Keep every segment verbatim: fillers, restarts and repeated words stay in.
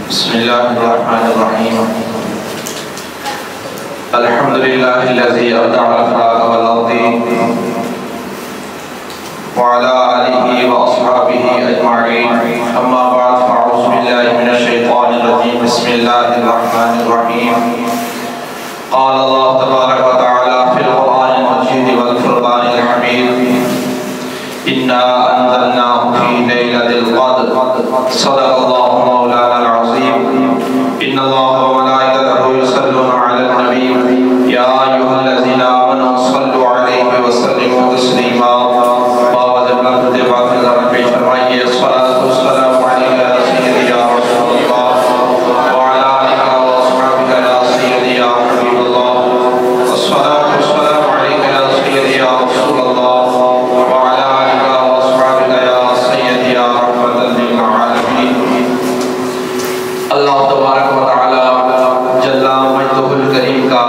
بسم الله الرحمن الرحيم. الحمد لله الذي أبدع الأخلاق والأرض وعلى آله وأصحابه أجمعين. أما بعد فأعوذ بالله من الشيطان الرجيم. بسم الله الرحمن الرحيم. قال الله تبارك وتعالى في القرآن المجيد والفرقان الحميد: إنا أنزلناه في ليلة القدر. صدق الله مولانا العظيم. إن الله وملائكته يصلون على النبي يا أيها الذين آمنوا صلوا عليه وسلموا تسليما. بابا جبلت باقی ذرا پیش فرمائیے: الصلاة والسلام عليك يا سيدي يا رسول الله وعلى آلك وأصحابك يا سيدي يا حبيب الله. الصلاة والسلام عليك يا سيدي يا رسول الله وعلى آلك وأصحابك يا سيدي يا رحمة للعالمين. اللہ تبارک و تعالی جل مجدہ الکریم کا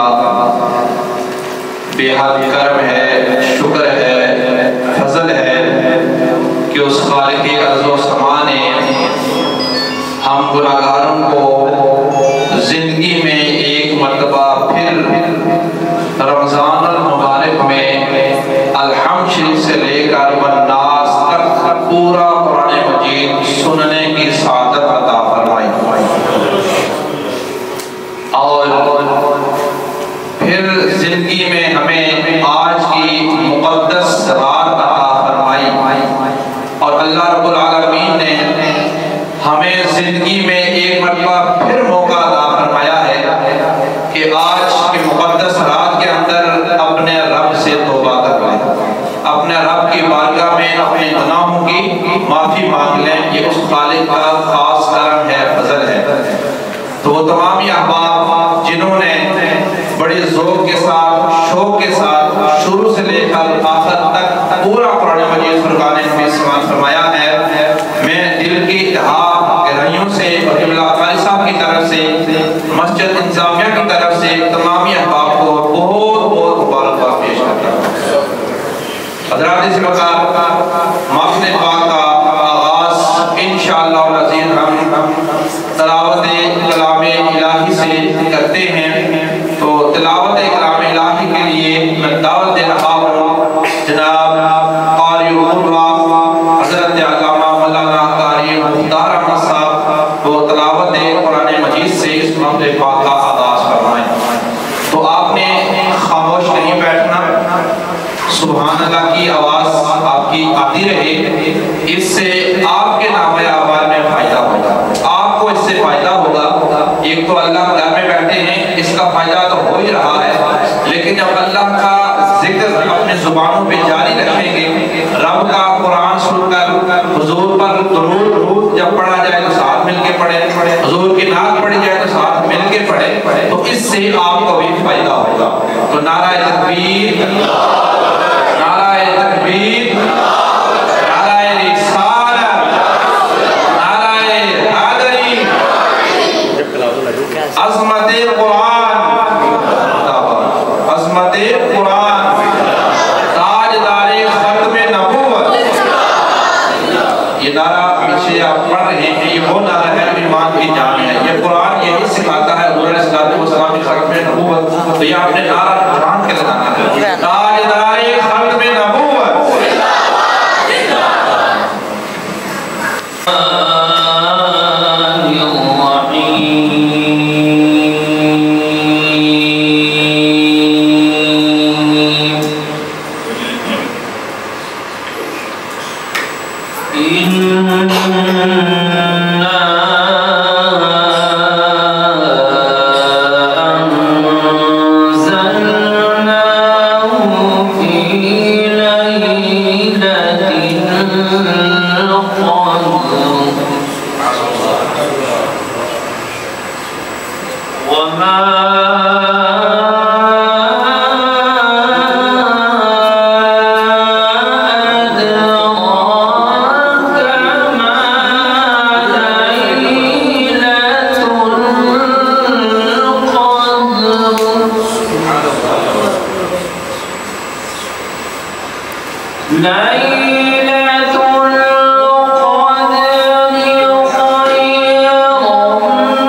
بے حد کرم ہے، شکر ہے، فضل ہے کہ اس خالق ارض و سما نے ہم گناہگاروں کو زندگی میں ایک مرتبہ پھر رمضان المبارک میں الحمد شریف سے لے کر والناس تک پورا قرآن مجید سننے کی سعادت عطا فرمائی، اور پھر زندگی میں ہمیں آج کی مقدس رات عطا فرمائی، اور اللہ رب العالمین نے ہمیں زندگی میں ایک مرتبہ پھر موقع عطا فرمایا ہے کہ آج کی مقدس رات کے اندر اپنے رب سے توبہ کر لیں، اپنے رب کی بارگاہ میں اپنے گناہوں کی معافی مانگ لیں۔ یہ اس خالق کا خاص کرم ہے، فضل ہے۔ تو وہ تمام احباب جنہوں نے بڑے ذوق کے ساتھ، شوق کے ساتھ شروع سے لے کر آخر تک پورا قرآن مجید فرقان حمید سماعت فرمایا ہے، میں دل کی اتحاد گہرائیوں سے اور قبلہ قاری صاحب کی طرف سے، مسجد انتظامیہ کی طرف سے تمام احباب کو بہت بہت مبارکباد پیش کرتا ہوں۔ حضرات اس وقت محفل پاک کا آغاز انشاءاللہ العزیز ہم تلاوت کلام الہی سے کرتے ہیں۔ تو تلاوت کلام الہی کے لیے میں دعوت دے رہا ہوں جناب قاری القدوہ حضرت علامہ مولانا قاری مختار احمد صاحب، وہ تلاوت قرآن مجید سے اس محفل پاک کا آغاز فرمائیں۔ تو آپ نے خاموش نہیں بیٹھنا، سبحان اللہ کی آواز آپ کی آتی رہے، اس سے آپ کے نام اعمال میں فائدہ ہوگا، آپ کو اس سے فائدہ ہوگا۔ ایک تو اللہ گھر میں بیٹھے ہیں، اس کا فائدہ تو ہو ہی رہا ہے، لیکن جب اللہ کا ذکر اپنے زبانوں پہ جاری رکھیں گے، رب کا قرآن سن کر حضور پر درود جب پڑھا جائے تو ساتھ مل کے پڑھے، حضور کی نعت پڑھی جائے تو ساتھ مل کے پڑھے، تو اس سے آپ کو بھی فائدہ ہوگا۔ تو نعرہ تکبیر، نعرہ تکبیر، نعرہ رسالت، نعرہ حیدری، عظمت قرآن، عظمت قرآن، تاجدار ختم نبوت۔ یہ نعرہ پیچھے آپ پڑھ رہے ہیں، یہ وہ نعرہ ہے ایمان کی جان ہے۔ یہ قرآن یہی سکھاتا ہے حضور علیہ السلام کی ختم نبوت، تو یہ آپ نے نعرہ جان کے لگانا ہے، تاجدار ختم نبوت۔ ليلة القدر خير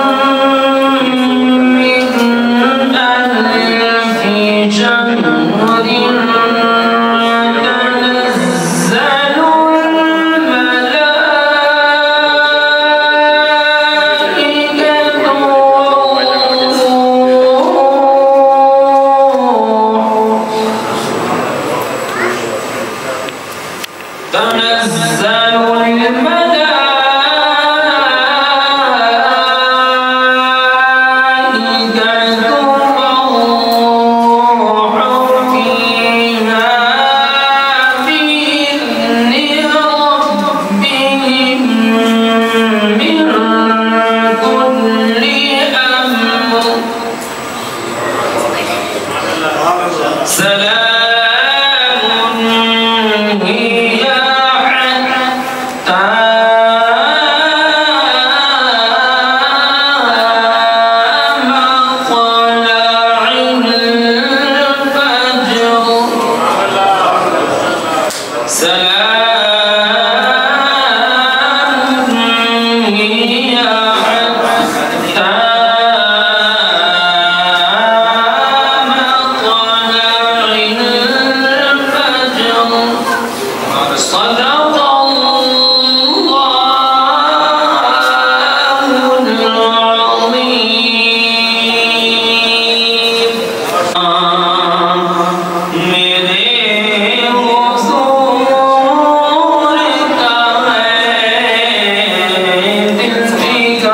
کا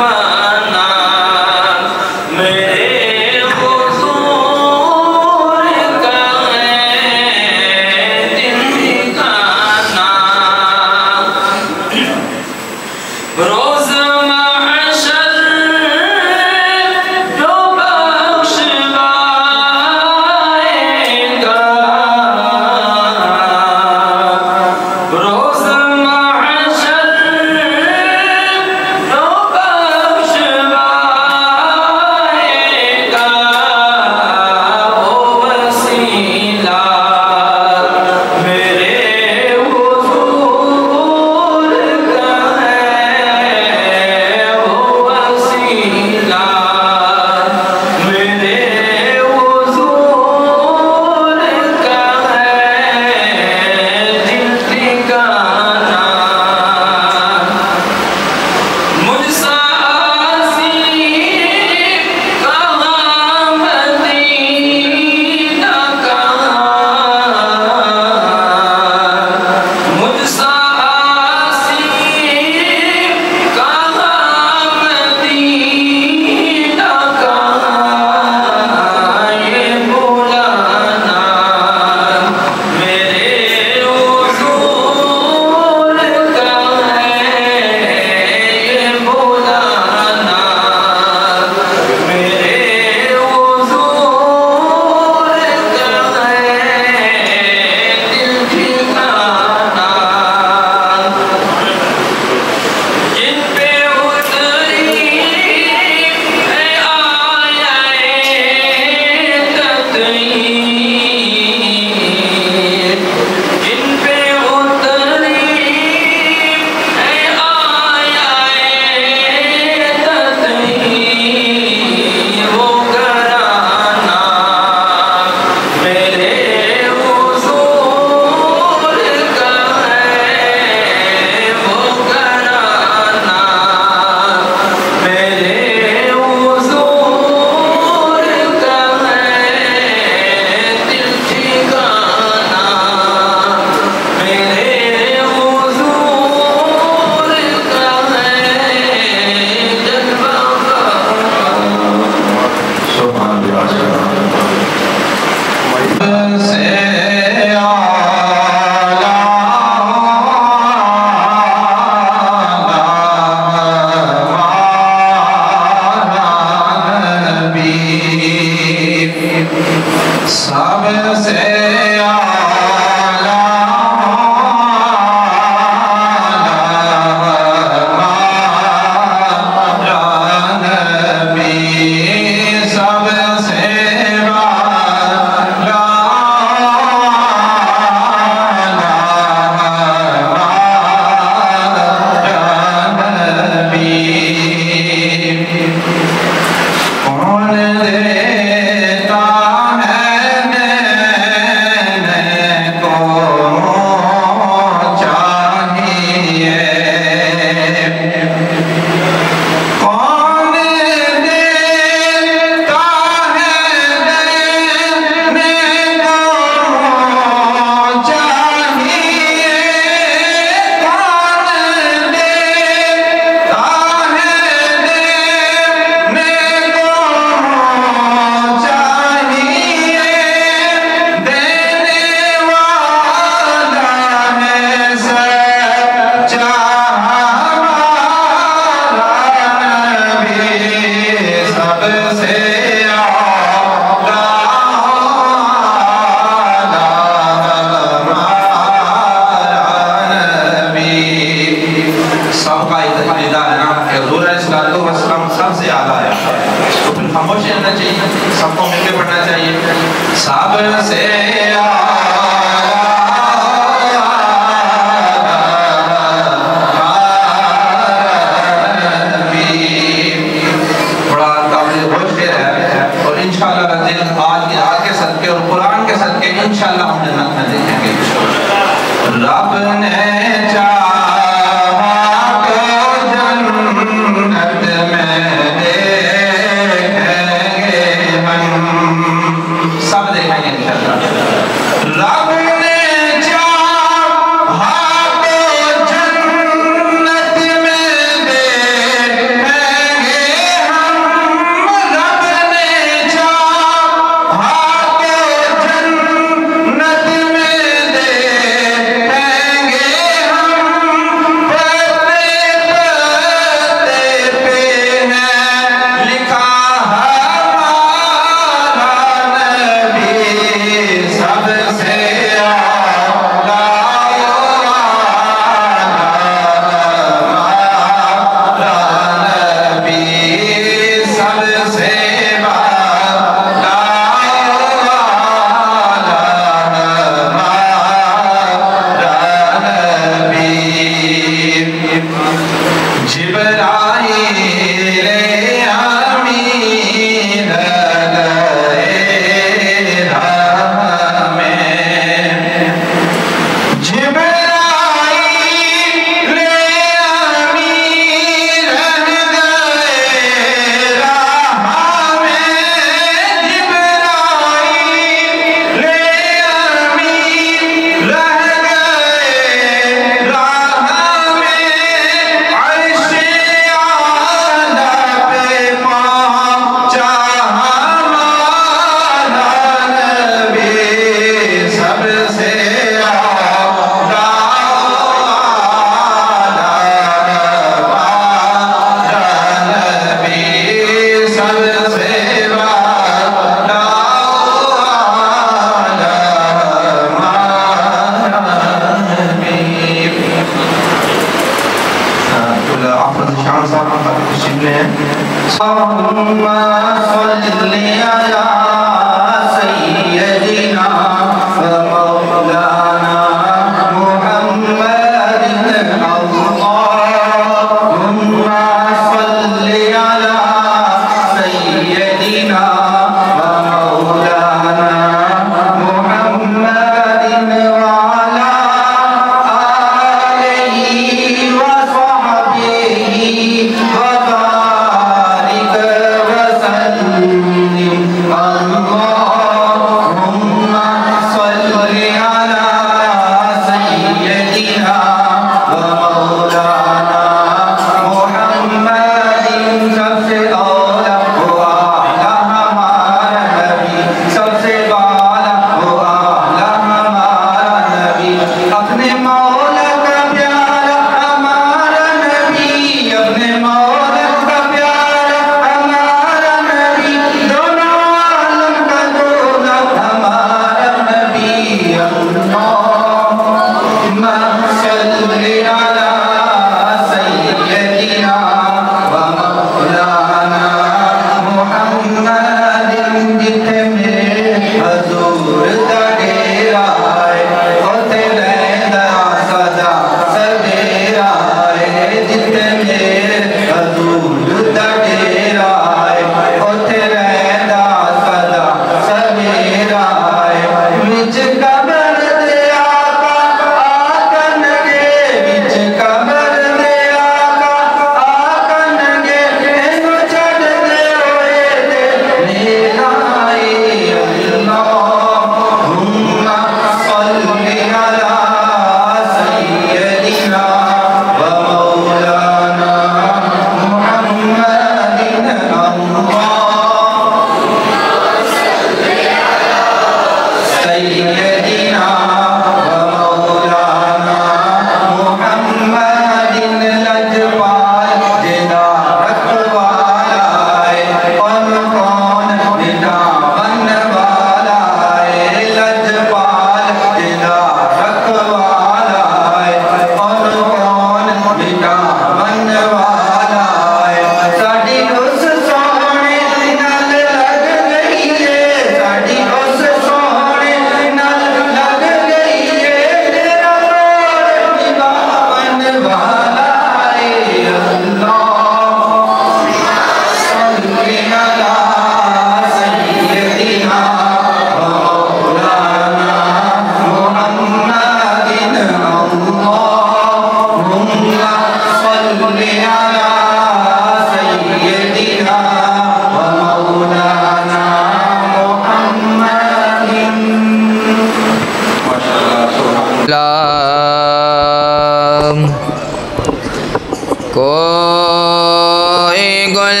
کوئی گل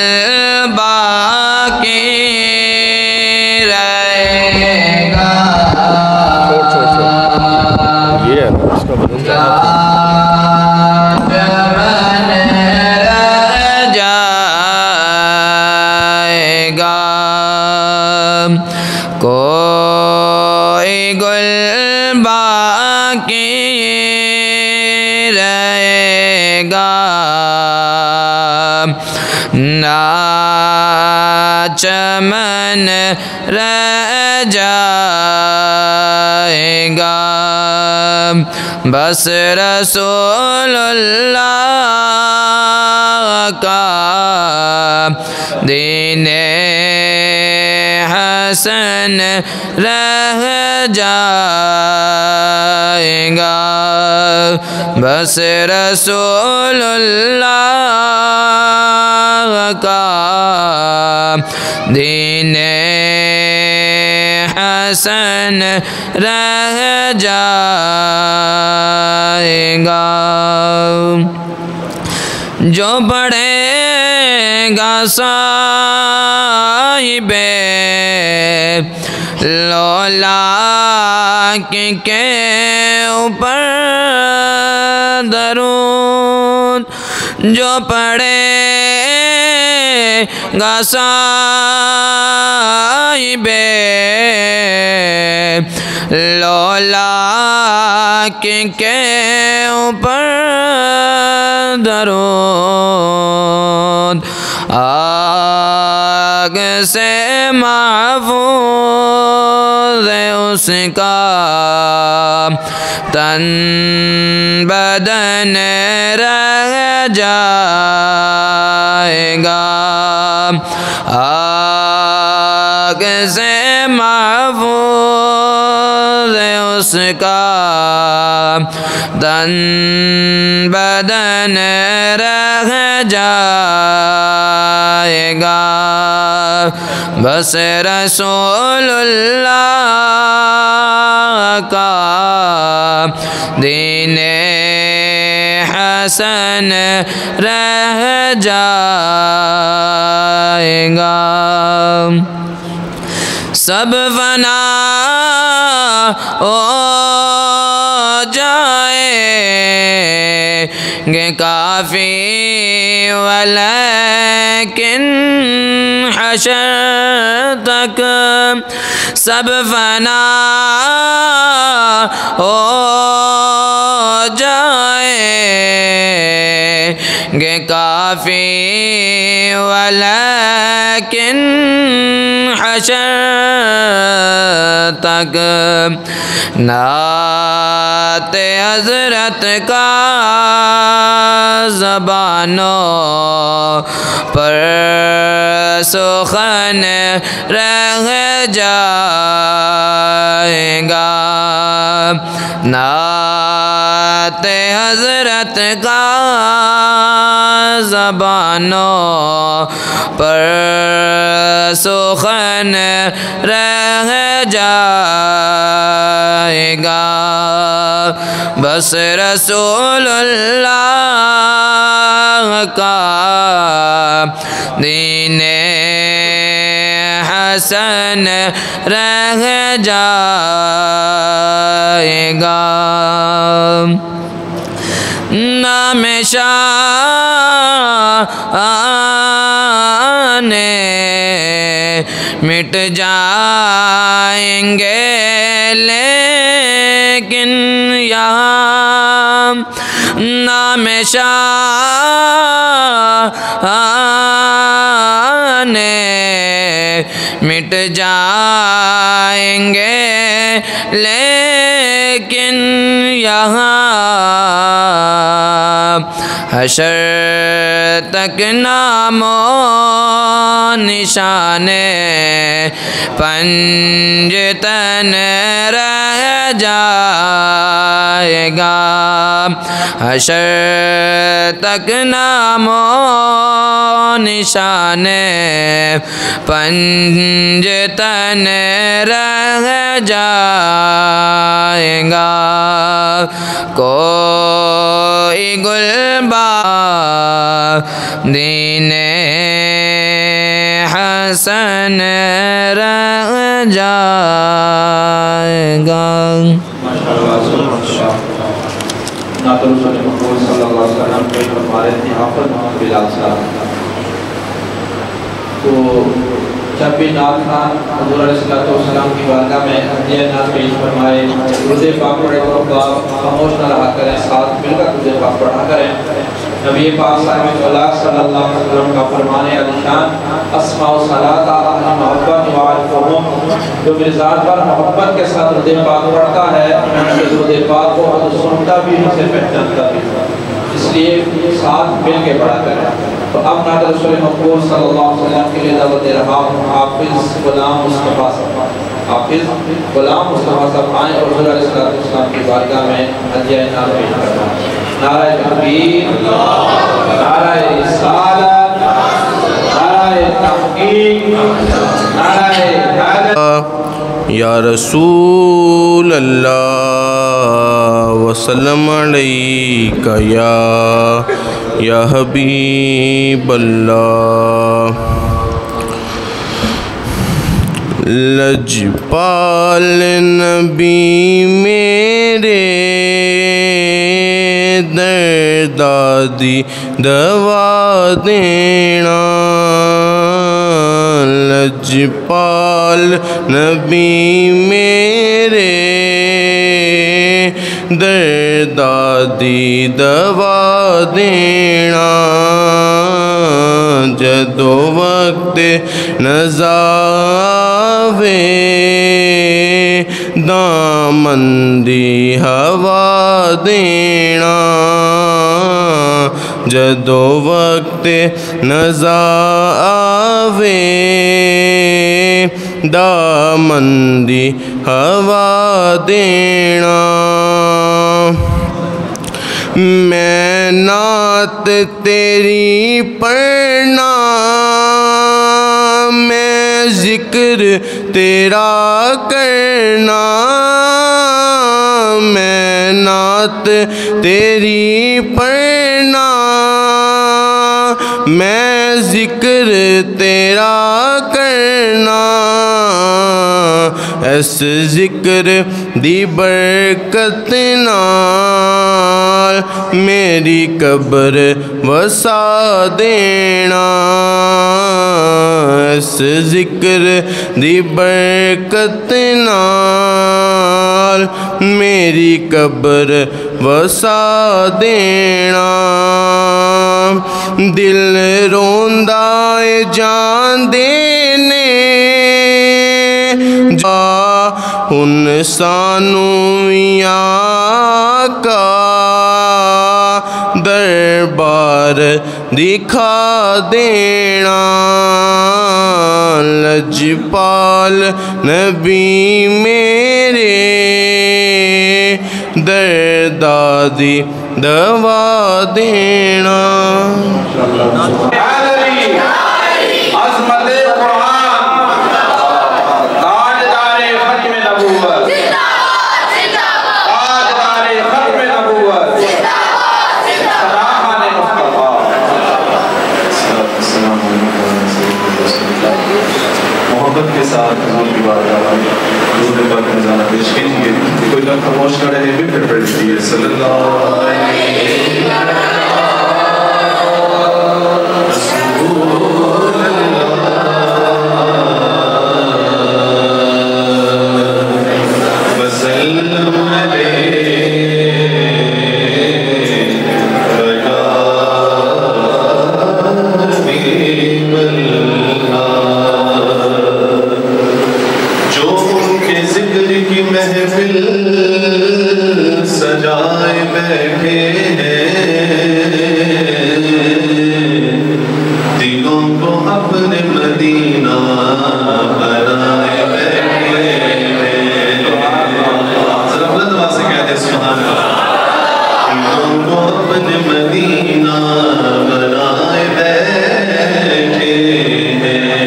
باقی رہے گا چمن رہ جائے گا کوئی گل باقی رہے گا نہ چمن رہ جائے گا بس رسول اللہ کا دین حسن رہ جائے گا بس رسول اللہ کا دین حسن رہ جائے گا جو پڑھے گا صاحب لولاک کے اوپر درود جو پڑھے گا صاحب لولاک کے اوپر درود سے محفوظ ہے اس کا تن بدن رہ جائے گا آگ سے محفوظ ہے اس کا تن بدن رہ جائے گا بس رسول اللہ کا دین حسن رہ جائے گا سب فنا ہو جائیں گے کافی ولیکن حشر تک سب فنا ہو جائیں گے کافی ولیکن حشر تک نعت حضرت کا زبانوں پر سخن رہ جائے گا نعت حضرت کا زبانوں پر سخن رہ جائے گا بس رسول اللہ کا دین حسن رہ جائے گا نام شان مٹ جائیں گے لیکن یہاں نام شان مٹ جائیں گے لیکن یہاں حشر تک نام و نشان پنجتن رہ جائے گا حشر تک نام و نشان پنجتن رہ جائے گا کوئی گلبار دین حسن رہ جائے گا نعت رسول مقبول صلی اللہ علیہ وسلم کے ہمارے حافظ محمد بلال صاحب تو جب بھی نعت خان حضور علیہ السلام کی بارگاہ میں ہدیہ نعت پیش فرمائے درود پاک پڑھے تو خاموش نہ رہا کریں ساتھ مل کر درود پاک پڑھا کریں نبی پاک صاحب صلی اللہ علیہ وسلم کا فرمان علیشان اسماء و صلاۃ اہل محبت وعارفہم جو میرے ذات پر محبت کے ساتھ درود پاک پڑھتا ہے درود پاک کو حضور سنتا بھی اسے پہچانتا بھی اس لیے ساتھ مل کے پڑھا کریں تو اب نعت رسول مقبول صلی اللہ علیہ وسلم کے لیے دعوت دے رہا ہوں حافظ غلام مصطفیٰ صاحب حافظ غلام مصطفیٰ صاحب آئیں اور حضور علیہ السلام کی بارگاہ میں ہدیہ نعت پیش کرنا نعرہ تکبیر نعرہ رسالت نعرہ تحقیق نعرہ حیدر یا رسول اللہ وسلم علیک یا یا حبیب اللہ لجپال نبی میرے دردادی دوا دینا لجپال نبی میرے درد دی دوا دینا جدو وقت نزا آوے دامن دی ہوا دینا جدو وقت نزا آوے دامن دی ہوا دینا میں نعت تیری پڑھنا میں ذکر تیرا کرنا میں نعت تیری پڑھنا میں ذکر تیرا کرنا اس ذکر دی برکت نال میری قبر وسا دینا اس ذکر دی برکت نال میری قبر وسا دینا دل روندا اے جان دینے جا ان سانو آقا دربار دکھا دینا لجپال نبی میرے دردادی دوا دینا عظمت قرآن تاجدار ختم نبوت تاجدار ختم نبوت سراحان مصطفیٰ محبت کے ساتھ حضور کی بارگاہ میں حضور پاک کا نظارہ پیش کیجیے کوئی لوگ خاموش کھڑے ہیں بھی پھر پڑھ دیجیے صلی اللہ علیہ سجائے بیٹھے ہیں دلوں کو اپنے مدینہ بنائے بیٹھے ہیں ذرا بلند آواز سے کہتے ہیں سبحان اللہ دلوں کو اپنے مدینہ بنائے بیٹھے ہیں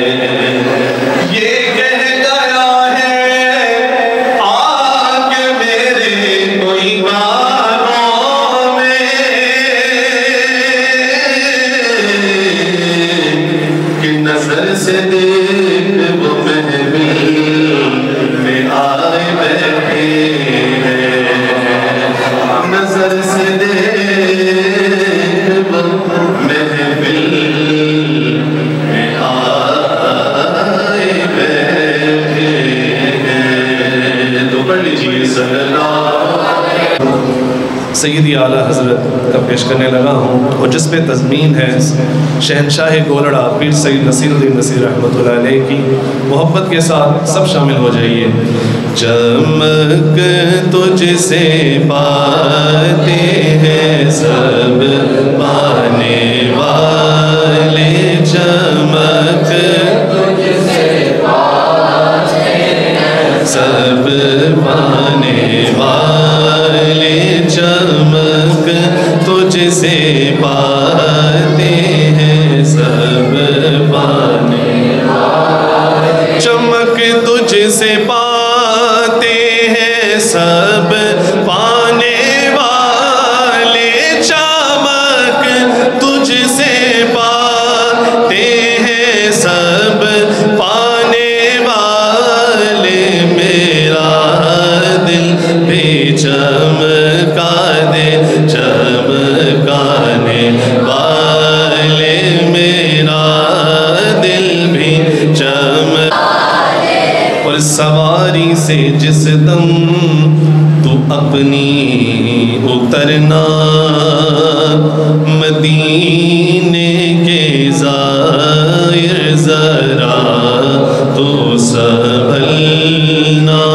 یہ کہہ گیا ہے آ کے میرے کوئی بانوں میں کہ نظر سے دیکھ وہ محفل میں آئے بیٹھے ہیں نظر سے دیکھ وہ محفل میں آئے بیٹھے ہیں تو پڑھ لیجیے صلی اللہ سیدی اعلیٰ حضرت کا پیش کرنے لگا ہوں اور جس پہ تضمین ہے شہنشاہ گولڑا پیر سید نصیر الدین نصیر رحمۃ اللہ علیہ کی محبت کے ساتھ سب شامل ہو جائیے چمک تجھ سے پاتے ہیں سب پانے والے چمک تجھ سے پاتے ہیں سب پانے والے چمک تجھ سے پاتے ہیں سب پانے والے چمک تجھ سے پاتے ہیں سب پانے والے چمک تجھ سے پاتے ہیں سب پانے والے میرا دل بھی چمکا دے چمکانے نہیں اترنا مدینے کے زائر ذرا تو سنبھلنا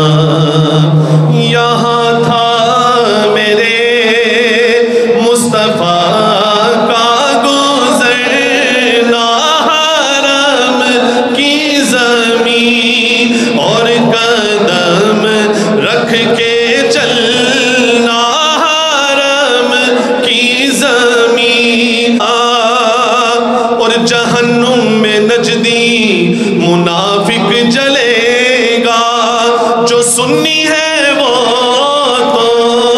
یہاں تھا میرے مصطفیٰ کا گزرنا حرم کی زمین اور قدم رکھ کے چلنا حرم کی زمین اور جہنم میں نجدی منافق جلے گا جو سنی ہے وہ تو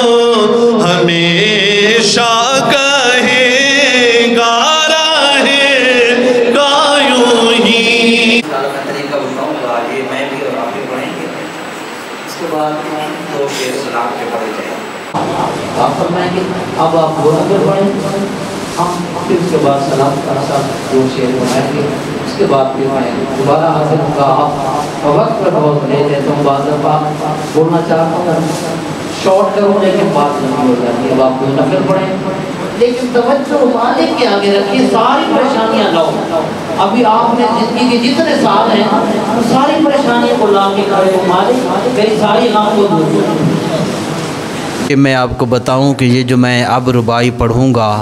ہمیشہ کہے گا رہے گا یوں ہی. طریقہ بتاؤں گا یہ میں بھی اور آپ بھی پڑھیں گے اس کے بعد دو شعر سلام کے پڑھے جائیں آپ فرمائیں گے اب آپ دو نفر پڑھیں ہم پھر اس کے بعد سلام کا ساتھ دو شعر پڑھائیں گے اس کے بعد پھر میں دوبارہ حاضر ہوں گا آپ وقت پر بہت لے لیتا ہوں بعض دفعہ بولنا چاہتا ہوں شارٹ کروں لیکن بات نہیں ہو جاتی اب آپ دو نفر پڑھیں لیکن توجہ مالک کے آگے رکھیے ساری پریشانیاں لاؤ ابھی آپ نے زندگی کے جتنے سال ہیں ساری پریشانیوں کو لا کے کھڑے ہو مالک میری ساری غم کو دور کرو. میں آپ کو بتاؤں کہ یہ جو میں اب ربائی پڑھوں گا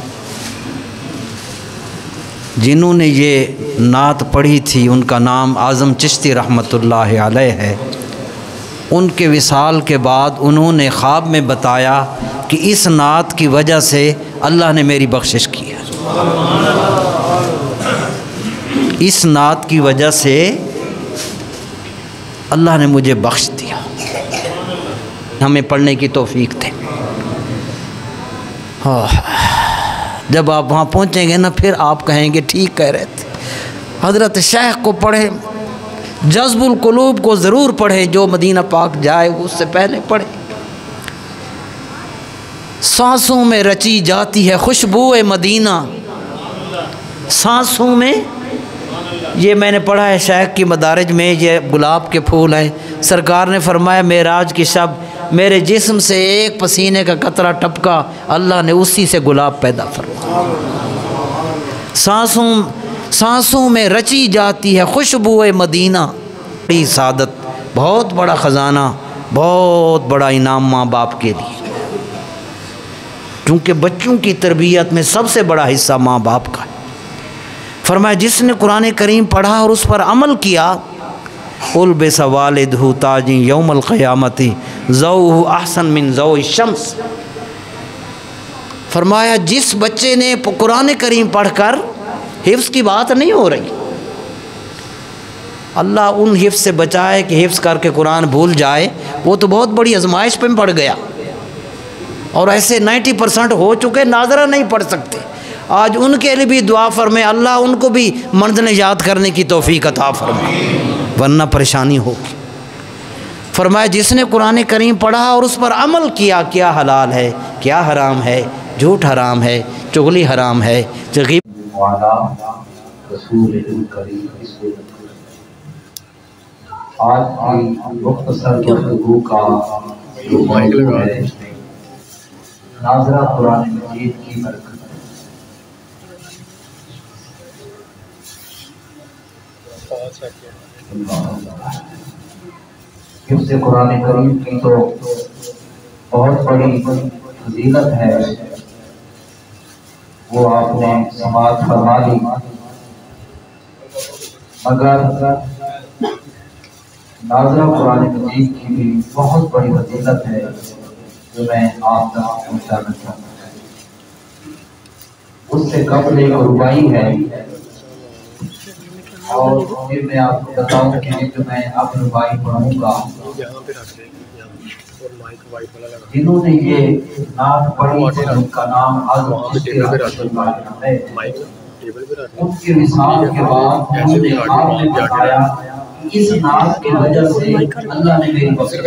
جنہوں نے یہ نعت پڑھی تھی ان کا نام اعظم چشتی رحمۃ اللہ علیہ ہے. ان کے وصال کے بعد انہوں نے خواب میں بتایا کہ اس نعت کی وجہ سے اللہ نے میری بخشش کی ہے. اس نعت کی وجہ سے اللہ نے مجھے بخش دیا. ہمیں پڑھنے کی توفیق تھے. جب آپ وہاں پہنچیں گے نا پھر آپ کہیں گے ٹھیک کہہ رہے تھے. حضرت شیخ کو پڑھیں جذب القلوب کو ضرور پڑھیں جو مدینہ پاک جائے اس سے پہلے پڑھیں. سانسوں میں رچی جاتی ہے خوشبو مدینہ سانسوں میں یہ میں نے پڑھا ہے شیخ کی مدارج میں یہ گلاب کے پھول ہیں. سرکار نے فرمایا معراج کی شب میرے جسم سے ایک پسینے کا قطرہ ٹپکا اللہ نے اسی سے گلاب پیدا فرمایا. سانسوں سانسوں میں رچی جاتی ہے خوشبو مدینہ. بڑی سعادت بہت بڑا خزانہ بہت بڑا انعام ماں باپ کے لیے کیونکہ بچوں کی تربیت میں سب سے بڑا حصہ ماں باپ کا ہے. فرمایا جس نے قرآن کریم پڑھا اور اس پر عمل کیا البس والدہ تاج یوم القیامت ضوءہ احسن من ضوء الشمس. فرمایا جس بچے نے قرآن کریم پڑھ کر حفظ کی بات نہیں ہو رہی اللہ ان حفظ سے بچائے کہ حفظ کر کے قرآن بھول جائے وہ تو بہت بڑی آزمائش پہ پڑ گیا اور ایسے نائنٹی پرسنٹ ہو چکے ناظرہ نہیں پڑھ سکتے. آج ان کے لیے بھی دعا فرمائے اللہ ان کو بھی منزلیں یاد کرنے کی توفیق عطا فرمائے ورنہ پریشانی ہوگی. فرمایا جس نے قرآن کریم پڑھا اور اس پر عمل کیا کیا حلال ہے کیا حرام ہے جھوٹ حرام ہے چغلی حرام ہے غیبت رسول کریم. آج کی مختصر گفتگو کا جو موضوع ہے ناظرہ قرآن مجید کی برکت. حفظ قرآن کریم کی تو بہت بڑی فضیلت ہے وہ آپ نے سماعت فرما لی مگر ناظرہ قرآن مجید کی بھی بہت بڑی فضیلت ہے جو میں آپ تک پہنچانا چاہتا ہوں. اس سے قبل ایک ربائی ہے اور پھر میں آپ کو بتاؤں کہ جو میں اب ربائی پڑھوں گا جنہوں نے یہ نعت پڑھی ہے ان کا نام اعظم چشتی رحمۃ اللہ علیہ ہے. ان کے وصال کے بعد انہوں نے آپ نے بتایا اس نعت کی وجہ سے اللہ نے میری بخشش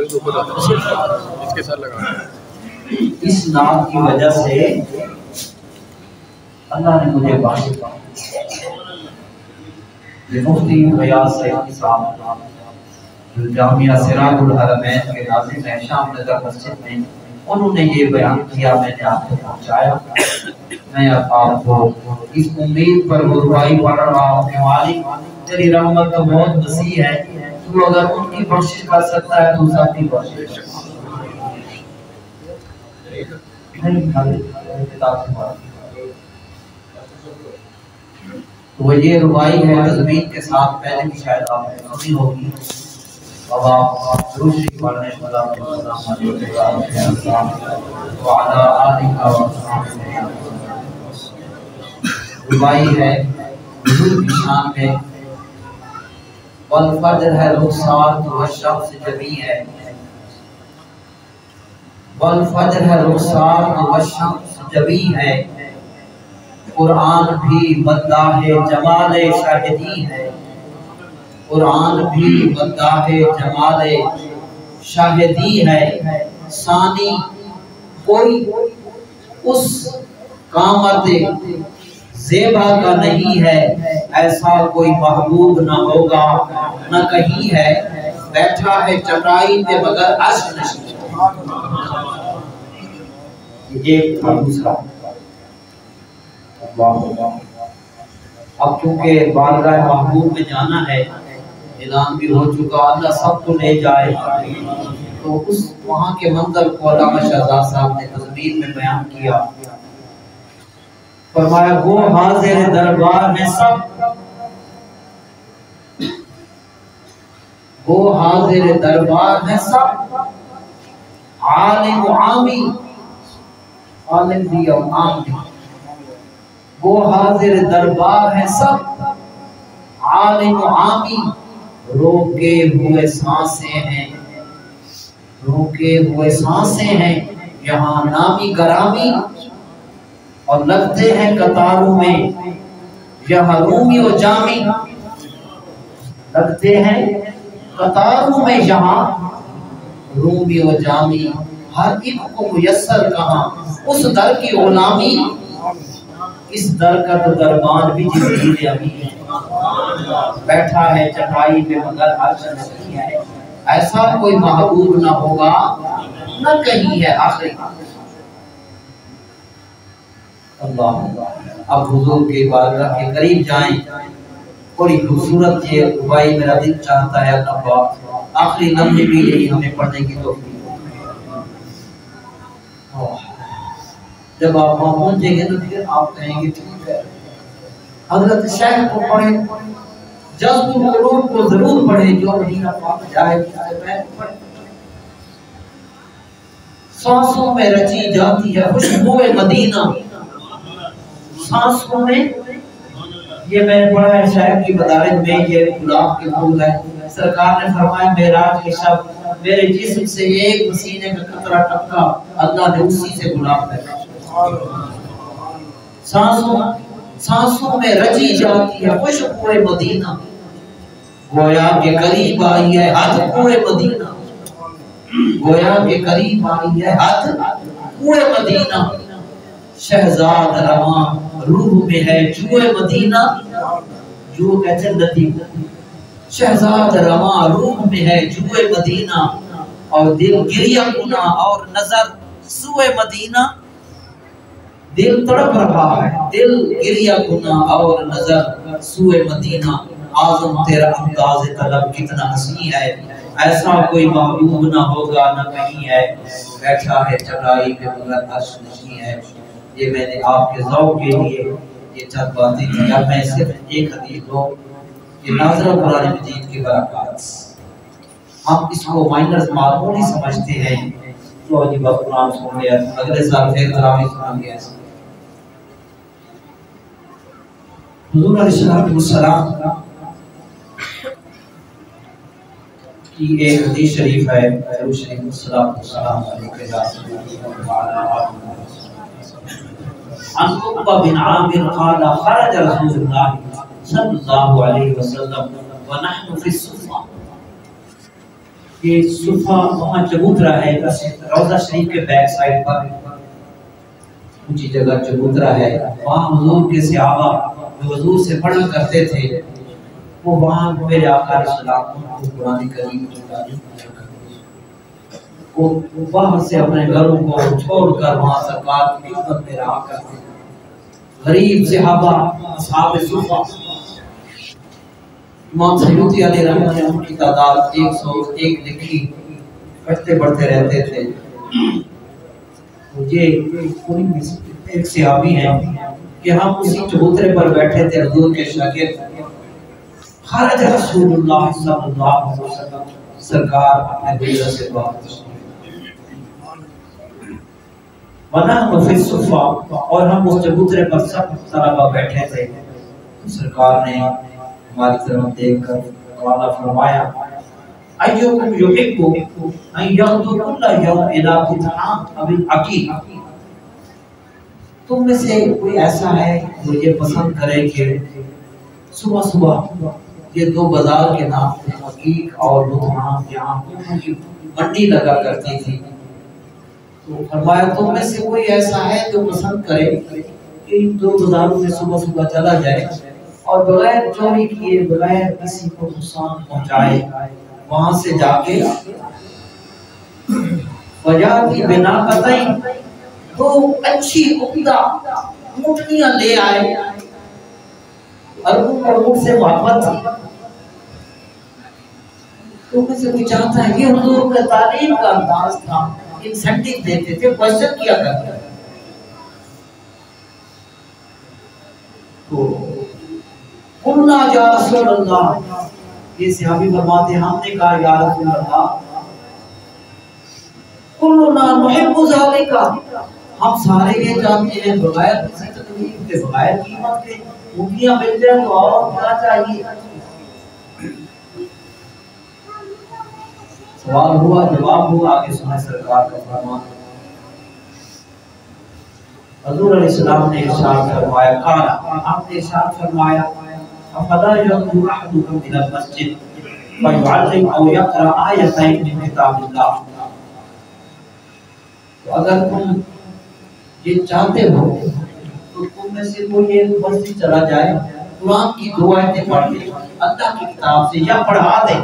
اس نعت کی وجہ سے اللہ نے مجھے بخشش دی. یہ مفتی ریاض صاحب جو جامعہ سراج الحرمین کے ناظم ہیں شام نگر مسجد میں، انہوں نے یہ بیان کیا، میں نے آپ کو پہنچایا۔ میں اب آپ کو اس امید پر ربائی پڑھ رہا ہوں کہ مالک تیری رحمت تو بہت وسیع ہے، تو اگر ان کی بخشش کر سکتا ہے تو سب کی بخشش کر سکتا ہے۔ وہ یہ ربائی ہے تضمین کے ساتھ، پہلے بھی شاید آپ نے سنی ہوگی۔ اب آپ روشی پڑھنے والا ربائی ہے حضور کی شان میں، والفجر ہے رخسار تو والشمس جبی ہے، والفجر ہے رخسار تو والشمس جبی ہے، قرآن بھی مداح جمال شاہدی ہے، قرآن بھی مداح جمال شاہدی ہے، ثانی کوئی اس قامت زیبا کا نہیں ہے، ایسا کوئی محبوب نہ ہوگا نہ کہیں ہے، بیٹھا ہے چٹائی پہ مگر عرش نشین۔ ایک تھا دوسرا، اب چونکہ بارگاہ محبوب میں جانا ہے، اعلان بھی ہو چکا، اللہ سب کو لے جائے، تو اس وہاں کے منظر کو علامہ شہزاد صاحب نے تضمین میں بیان کیا۔ فرمایا وہ حاضر دربار میں سب، وہ حاضر دربار میں سب، عالم و عامی، عالم بھی اور عام بھی، وہ حاضر دربار ہے سب، عالم و عامی، روکے ہوئے سانسیں ہیں، روکے ہوئے سانسیں ہیں، یہاں نامی گرامی، اور لگتے ہیں قطاروں میں یہاں رومی و جامی، لگتے ہیں قطاروں میں یہاں رومی و جامی، ہر ایک کو میسر کہاں اس در کی غلامی، اس در کا تو دربان بھی جبریل ابھی ہے، بیٹھا ہے چٹائی پہ مگر عرش نہیں ہے، ایسا کوئی محبوب نہ ہوگا نہ کہیں ہے آخری۔ اللہ اب حضور کے بارگاہ کے قریب جائیں، بڑی خوبصورت یہ ربائی میرا دل چاہتا ہے اللہ پاک آخری لمحے بھی یہی ہمیں پڑھنے کی توفیق۔ جب آپ وہاں پہنچیں گے تو پھر آپ کہیں گے ٹھیک ہے حضرت شیخ کو پڑھیں، جذب القلوب کو ضرور پڑھیں، جو مدینہ پاک جائے پڑھیں، سانسوں میں رچی جاتی ہے خوشبو مدینہ، سانسوں میں، یہ میں نے پڑھا ہے شاعر کی مدارج میں، یہ گلاب کے پھول ہے، سرکار نے فرمایا معراج کے شب میرے جسم سے ایک پسینے کا قطرہ ٹپکا، اللہ نے اسی سے گلاب پھینکا۔ سانسوں سانسوں میں رچی جاتی ہے خوشبو مدینہ، گویا کے قریب آئی ہے ہاتھ کوئے مدینہ، گویا کے قریب آئی ہے ہاتھ کوئے مدینہ، شہزاد رواں روح میں ہے جوئے مدینہ، جو کہتے ہیں ندی، شہزاد رواں روح میں ہے جوئے مدینہ، اور دل گریہ کنا اور نظر سوئے مدینہ، دل تڑپ رہا ہے دل گریہ کنا اور نظر سوئے مدینہ، اعظم تیرا انداز طلب کتنا حسین ہے، ایسا کوئی محبوب نہ ہوگا نہ کہیں ہے، بیٹھا ہے چٹائی پہ مگر عرش نشین ہے۔ یہ میں نے آپ کے ذوق کے لیے یہ چند باتیں کی، اب میں صرف ایک حدیث دو، یہ ناظرہ قرآن مجید کی برکات، ہم اس کو مائنرز معلوم نہیں سمجھتے ہیں، تو عجیب قرآن سن لیا، اگلے سال پھر تراویح سنا گیا۔ حضور علیہ السلام کی ایک حدیث شریف ہے، حضور شریف السلام علیہ عن عقبہ بن عامر قال خرج رسول اللہ صلی اللہ علیہ وسلم ونحن فی الصفا، یہ صفا وہاں چبوترا ہے، روضہ شریف کے بیک سائڈ پر اونچی جگہ چبوترا ہے، وہاں حضور کے صحابہ جو حضور سے پڑھا کرتے تھے وہ وہاں میرے آقا علیہ السلام کو قرآن کریم کی تعلیم دیا کرتے، وہ وہاں سے اپنے گھروں کو چھوڑ کر وہاں سرکار کی خدمت میں رہا کرتے، غریب صحابہ اصحاب صفہ، امام سیوطی علیہ رحمہ نے ان کی تعداد ایک سو ایک لکھی، بڑھتے بڑھتے رہتے تھے۔ یہ ایک صحابی ہیں کہ ہم اسی چبوترے پر بیٹھے تھے، حضور کے شاگرد خرج رسول اللہ صلی اللہ علیہ وسلم، سرکار اپنے دیگر سے واپس ونحن فی الصفہ، اور ہم اس چبوترے پر سب طلبہ بیٹھے تھے۔ سرکار نے ہماری طرف دیکھ کر وعدہ فرمایا ایوکم یحب ان یغدو کل یوم الی بطعام ابی عقیق، تم میں سے کوئی ایسا ہے جو یہ پسند کرے کہ صبح صبح یہ دو بازار کے نام تھے عقیق اور بطعام، یہاں منڈی لگا کرتی تھی، تو فرمایا تم میں سے کوئی ایسا ہے جو پسند کرے کہ ان دو بازاروں میں صبح صبح چلا جائے اور بغیر چوری کیے، بغیر کسی کو نقصان پہنچائے وہاں سے جا کے وجہ کی بنا قطعی تو اچھی عمدہ اونٹنیاں لے آئے، اربوں کا اونٹ سے محبت تھی، تو میں سے کوئی چاہتا ہے، یہ حضور کا تعلیم کا انداز تھا، انسینٹیو دیتے تھے، کوشچن کیا کرتے تھے۔ تو قلنا یا رسول اللہ، یہ صحابی فرماتے ہم نے کہا یا رسول اللہ قلنا نحب ذالک، ہم سارے یہ جانتے ہیں بغیر کسی تکلیف کے، بغیر قیمت کے اونٹیاں مل جائیں تو اور کیا چاہیے۔ سوال ہوا، جواب ہوا، آگے سنیں سرکار کا فرمان۔ حضور علیہ السلام نے ارشاد فرمایا، قال، آپ نے ارشاد فرمایا افلا ينظر احدكم الى المسجد فيعلم او يقرا آیتین من کتاب اللہ، تو اگر تم یہ چاہتے ہو تو تم میں سے کوئی ایک مسجد چلا جائے، قرآن کی دو آیتیں پڑھ لے اللہ کی کتاب سے، یا پڑھا دے،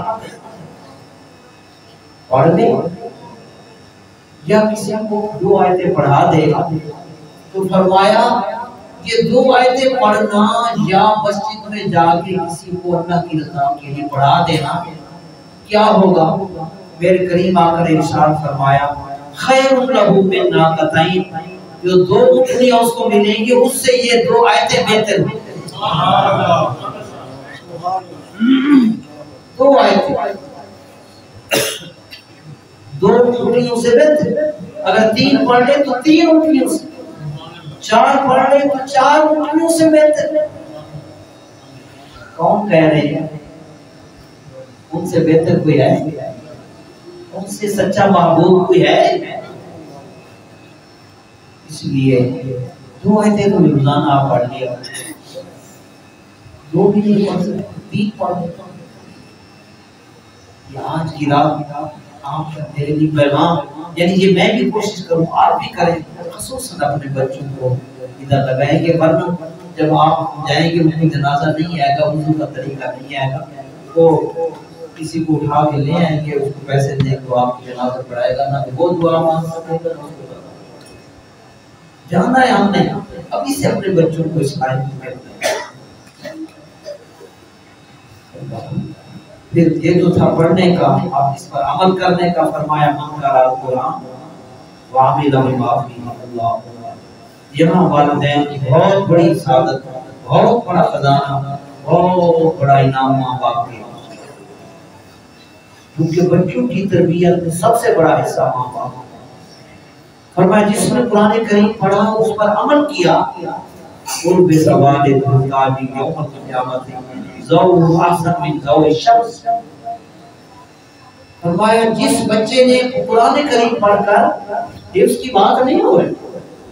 پڑھ دے یا کسی کو دو آیتیں پڑھا دے، تو فرمایا یہ دو آیتیں پڑھنا یا مسجد میں جا کے کسی کو اللہ کی رضا کے لیے پڑھا دینا کیا ہوگا؟ میرے کریم آقا نے ارشاد فرمایا خیر لہ من ناقتین، جو دو اونٹنیاں اس کو ملیں گی اس سے یہ دو آیتیں بہتر ہیں۔ دو آیتیں دو اونٹنیوں سے بہتر، اگر تین پڑھ لے تو تین اونٹنیوں سے، چار پڑھ لے تو چار اونٹنیوں سے بہتر۔ کون کہہ رہے ہیں ان سے بہتر کوئی ہے؟ ان سے سچا محبوب کوئی ہے؟ اس لیے دو آیتیں تو روزانہ آپ پڑھ لیا، دو بھی نہیں پڑھ سکتے، تین پڑھ لیتا ہوں۔ یہ آج کی رات آپ کا میرے لیے پیغام، یعنی یہ میں بھی کوشش کروں، آپ بھی کریں، خصوصاً اپنے بچوں کو ادھر لگائیں گے، ورنہ جب آپ جائیں گے ان کو جنازہ نہیں آئے گا، وضو کا طریقہ نہیں آئے گا، وہ کسی کو اٹھا کے لے آئیں گے، اس کو پیسے دیں تو آپ کو جنازہ پڑھائے گا، نہ وہ دعا مانگ سکے گا، نہ اس کو جانا ہے ہم نے ابھی سے اپنے بچوں کو اس لائن میں۔ پھر یہ تو تھا پڑھنے کا، اب اس پر عمل کرنے کا فرمایا من قرأ القرآن وعمل بما فیہ اللہ۔ یہاں والدین کی بہت بڑی سعادت، بہت بڑا خزانہ، بہت بڑا انعام ماں باپ کے، کیونکہ بچوں کی تربیت میں سب سے بڑا حصہ ماں باپ۔ فرمایا جس نے قرآن کریم پڑھا اس پر عمل کیا، ان بے سوال تاجی یوم القیامت ذو احسن من ذو الشمس۔ فرمایا جس بچے نے قرآن کریم پڑھ کر، حفظ کی بات نہیں ہو رہی،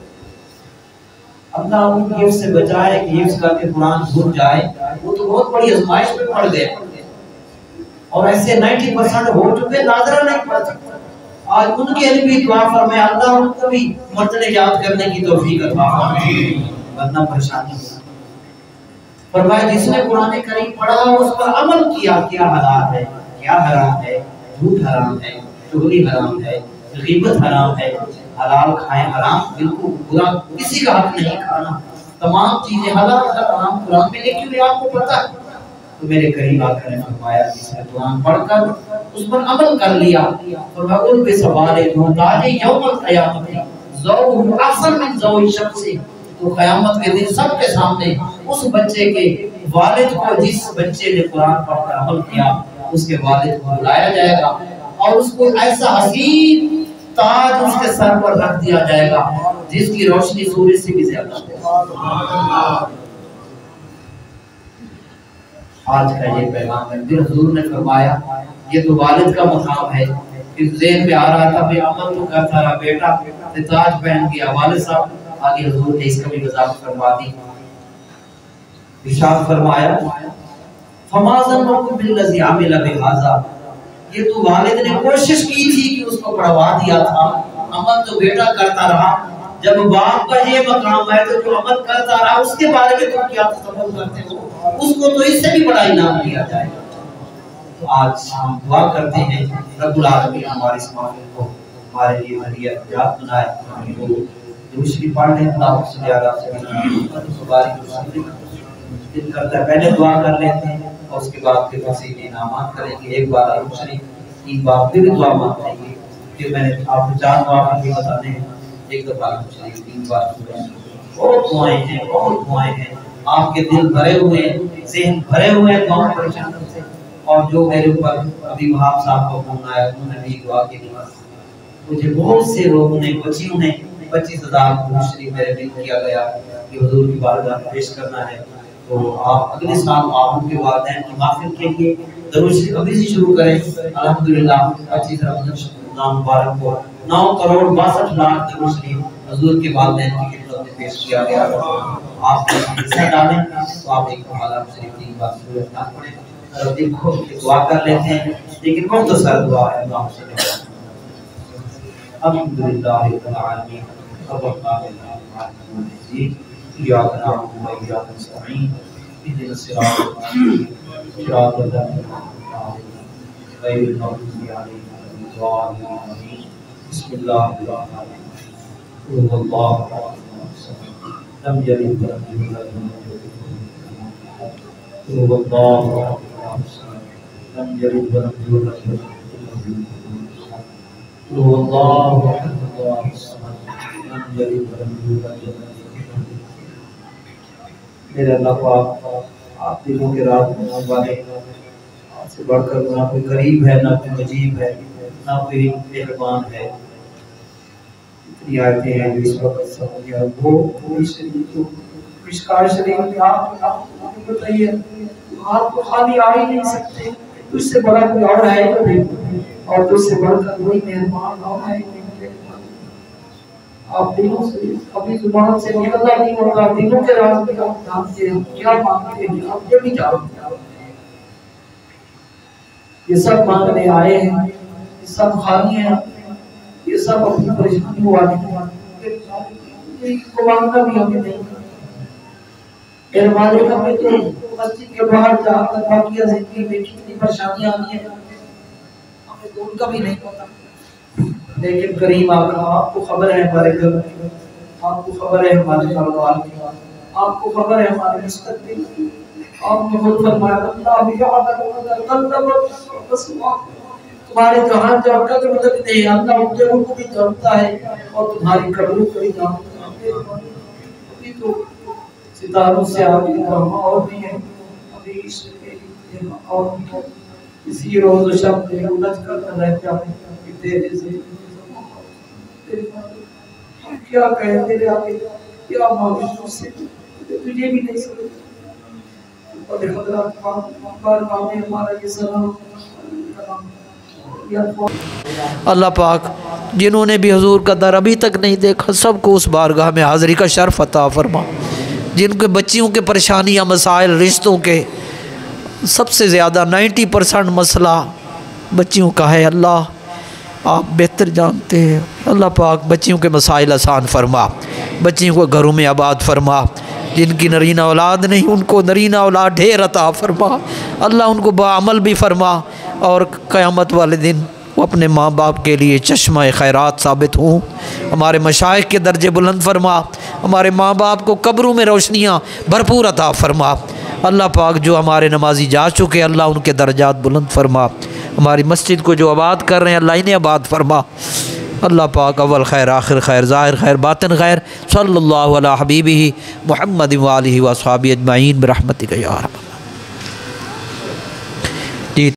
اللہ ان کی حفظ سے بچائے کہ حفظ کر کے قرآن بھول جائے، وہ تو بہت بڑی آزمائش میں پڑ گئے، اور ایسے نائنٹی پرسنٹ ہو چکے ناظرہ نہیں پڑھ سکتے۔ آج ان کے لیے بھی دعا فرمائے اللہ ان کو بھی مرتبہ یاد کرنے کی توفیق عطا فرمائے، ورنہ پریشانی ہوگی۔ फरमाया जिसने कुरान करीम पढ़ा उस पर अमल किया, क्या हलाल है, क्या हराम है, झूठ हराम है, चुगली हराम है, गीबत हराम है, हलाल खाएं हराम, बिल्कुल बुरा किसी का हक नहीं खाना, तमाम चीजें हलाल हराम कुरान में लिखी हुई आपको पता है। तो मेरे करीब आकर ने फरमाया जिसने कुरान पढ़कर उस पर अमल कर लिया, फरमाया उन पे सवाल है मोहताज यौमल क़यामत ज़ौहु अहसन मिन ज़ौइ शख्सी, तो क़यामत के दिन सबके सामने उस बच्चे के वालिद को, जिस बच्चे ने कुरान पढ़कर अमल किया उसके वालिद को बुलाया जाएगा और उसको ऐसा हसीन ताज उसके सर पर रख दिया जाएगा जिसकी रोशनी सूरज से भी ज्यादा है। आज का ये पैगाम है। फिर हुजूर ने फरमाया ये तो वालिद का मकाम है। फिर ज़हन में आ रहा था भाई अमल तो करता रहा बेटा ने ताज पहन गया वालिद साहब, आगे हुजूर ने इसका भी वजाहत फरमा दी। इरशाद फरमाया फमाज़न बिल्लज़ी अमिल बिहाज़ा, ये तो वालिद ने कोशिश की थी कि उसको पढ़वा दिया था, अमल तो बेटा करता रहा, जब बाप का ये मकाम है तो जो अमल करता रहा उसके बारे में तुम क्या तसव्वुर करते हो, उसको तो इससे भी बड़ा इनाम दिया जाएगा। तो आज हम दुआ करते हैं रब्बुल आलमीन हमारे इस महफिल को हमारे लिए हदियत बनाए। तो दुरूद शरीफ पढ़ लें, अल्लाह सुब्हानहू व तआला दिल करता है पहले दुआ कर लेते हैं और उसके बाद फिर वसीले इनामात करेंगे। एक बार दुरूद शरीफ, तीन बार फिर दुआ मांग लेंगे। फिर मैंने आपको चार दुआ करके बताने हैं, एक दफा दुरूद शरीफ, तीन बार। बहुत दुआएं हैं, बहुत दुआएं हैं, आपके दिल भरे हुए हैं, ज़हन भरे हुए हैं दुआओं परेशानी से। और जो मेरे ऊपर अभी वहाब साहब को फोन आया उन्होंने भी दुआ के लिए मुझे बहुत से लोगों ने बच्चियों ने पच्चीस हजार दुरूद शरीफ मेरे दिल किया गया कि हुजूर की बारगाह में पेश करना है। तो आप अगले साल आप उनके वालिदैन की महफिल के लिए दुरूद शरीफ अभी से शुरू करें। अल्हम्दुलिल्लाह पच्चीस रमज़ान मुबारक को नौ करोड़ बासठ लाख दुरूद शरीफ हुजूर के वालिदैन की खिदमत में पेश किया गया। आप हिस्सा डालें तो आप एक हवाला शरीफ तीन बार सूरत नाम पढ़ें और दिल खोल के दुआ कर लेते हैं, लेकिन मुख्तसर दुआ है। अल्लाह अल्हम्दुलिल्लाह रब्बिल आलमीन इय्याका नअबुदु व इय्याका नस्तईन इहदिनस सिरातल मुस्तक़ीम सिरातल लज़ीना गैरिल मग़ज़ूबि अलैहिम वलद्दालीन। बिस्मिल्लाहिर रहमानिर रहीम। अल्लाहु अकबर लम यलिद व लम यूलद वल्लाहु अकबर लम यलिद व लम यूलद वल्लाहु अकबर लम यलिद व लम यूलद। मेरे अल्लाह पाक आप दिलों के राज में वाले आपसे बढ़कर ना कोई गरीब है, ना कोई अजीब है, ना कोई मेहरबान है। इतनी आयतें हैं जो इस वक्त समझिए वो पूरी शरीफ जो मिशकात शरीफ में आप आप बताइए आप तो खाली आ ही नहीं सकते, उससे बड़ा कोई और है तो नहीं, और उससे बढ़कर कोई मेहरबान और है नहीं। आप दिलों से अपनी जुबान से निकलता नहीं होगा, दिलों के राज में आप जानते हैं क्या मांगते हैं, आप ये भी जानते हैं। ये सब मांगने आए हैं, ये सब खाली हैं, ये सब अपनी परेशानियों वाले हैं, इनको मांगना भी हमें नहीं। मेरे मालिक हमें तो मस्जिद के बाहर जाकर बाकी जिंदगी में कितनी परेशानियां आती हैं हमें तो उनका भी नहीं पता। लेकिन करीम आका आपको खबर है हमारे घर की, आपको खबर है हमारे कारोबार की, आपको खबर है हमारे मुस्तकबिल की। आपने खुद फरमाया अल्लाह तुम्हारे जहां जहाँ कदम लगते हैं अल्लाह उनके को भी जानता है और तुम्हारी कब्रों को भी जानता है। अभी तो सितारों से आगे ब्रह्मा और भी है, अभी इसके और इसी रोज शब्द उलझ कर रहता है कि तेरे से हम क्या कहें तेरे आगे क्या मांगे तुझसे, तुझे भी नहीं समझ। और हज़रत बार बार हमारा ये सलाम अल्लाह पाक जिन्होंने भी हुजूर का दर अभी तक नहीं देखा सबको उस बारगाह में हाज़िरी का शर्फ अता फरमा। जिनके बच्चियों के परेशानियाँ मसाइल रिश्तों के सबसे ज़्यादा नब्बे परसेंट मसला बच्चियों का है, अल्लाह आप बेहतर जानते हैं। अल्लाह पाक बच्चियों के मसाइल आसान फरमा, बच्चियों को घरों में आबाद फरमा, جن کی نرینہ اولاد نہیں ان کو نرینہ اولاد ڈھیر عطا فرما اللہ، ان کو باعمل بھی فرما، اور قیامت والے دن وہ اپنے ماں باپ کے لیے چشمہ خیرات ثابت ہوں۔ ہمارے مشائخ کے درجے بلند فرما، ہمارے ماں باپ کو قبروں میں روشنیاں بھرپور عطا فرما۔ اللہ پاک جو ہمارے نمازی جا چکے اللہ ان کے درجات بلند فرما، ہماری مسجد کو جو آباد کر رہے ہیں اللہ انہیں آباد فرما۔ اللہ پاک اول خیر آخر خیر ظاہر خیر باطن خیر، صلی اللہ علی حبیبہ محمد و آلہ و اصحابہ اجمعین برحمتک یا رب۔